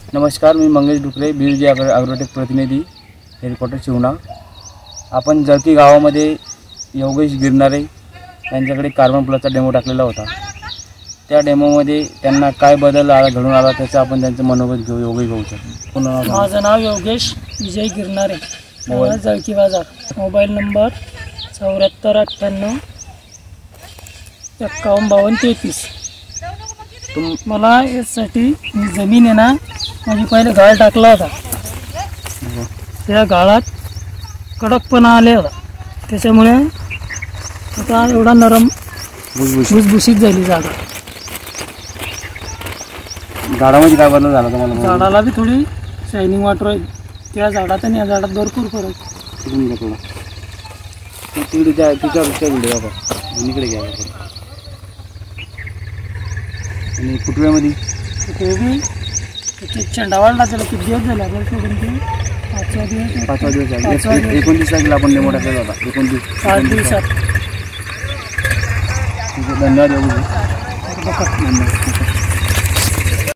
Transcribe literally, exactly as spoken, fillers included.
नमस्कार, मी मंगेश डुकरे, बीरजी ॲग्रोटेक प्रतिनिधी, हेडक्वार्टर शिवणा. आपण जळकी गावामध्ये योगेश गिरणारे यांच्याकडे कार्बन प्लसचा डेमो टाकलेला होता. त्या डेमोमध्ये त्यांना काय बदल आला घडून आला त्याचं आपण त्यांचं मनोगत घेऊ. योगेश भाऊचं. माझं नाव योगेश विजय गिरणारे, जळकी बाजार. मोबाईल नंबर चौऱ्याहत्तर अठ्ठ्याण्णव एक्कावन्न बावन्न तेहतीस. तुम मला यासाठी मी जमीन आहे ना माझी पहिले गाळ टाकला होता. त्या गाळात कडकपणा आले होता, त्याच्यामुळे आता एवढा नरम भुसभुशीत झाली जागा. झाडामध्ये काय बदल झाला तुम्हाला? झाडाला बी थोडी शायनिंग वाटू राहील. त्या झाडात आणि या झाडात भरपूर फरक. तिकडे त्या तिच्यापेक्षा व्हिडिओ बाबा इकडे घ्या. आणि फुटव्यामध्ये ते बी ते चेंडा वाढला, त्याला किती दिवस झाले आपल्याला सोडून? ते पाचवा दिवस पाचवा दिवस झाले. एकोणतीस तारखेला आपण डेमो टाकलेला होता. एकोणतीस पाच दिवसात. धन्यवाद.